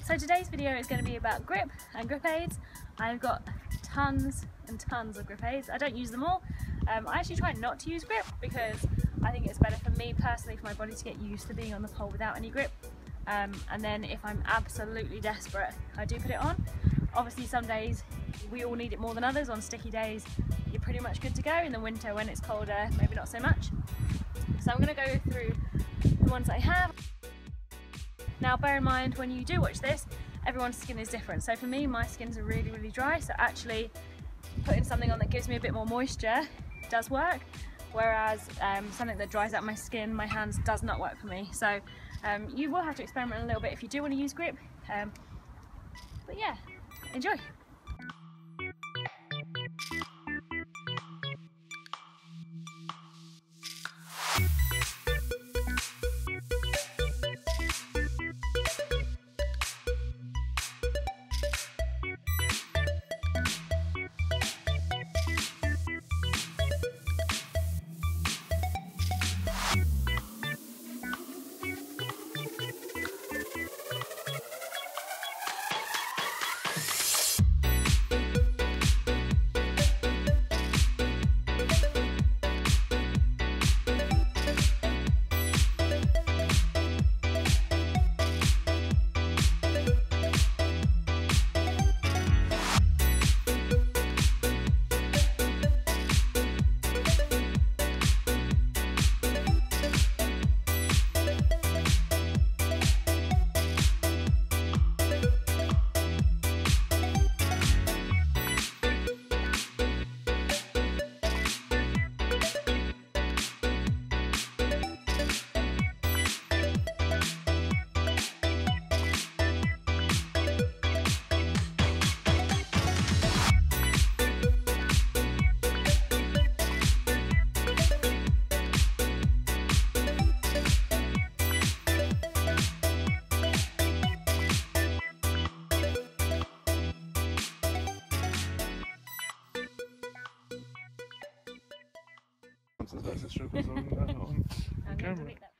So today's video is going to be about grip and grip aids. I've got tons and tons of grip aids. I don't use them all. I actually try not to use grip because I think it's better for me personally, for my body to get used to being on the pole without any grip. And then if I'm absolutely desperate, I do put it on. Obviously some days we all need it more than others. On sticky days you're pretty much good to go. In the winter when it's colder, maybe not so much. So I'm going to go through the ones I have. Now bear in mind, when you do watch this, everyone's skin is different. So for me, my skin's really dry, so actually putting something on that gives me a bit more moisture does work, whereas something that dries out my skin, my hands, does not work for me. So you will have to experiment a little bit if you do want to use grip, but yeah, enjoy. Als weißes Stück so und I'm going to delete that.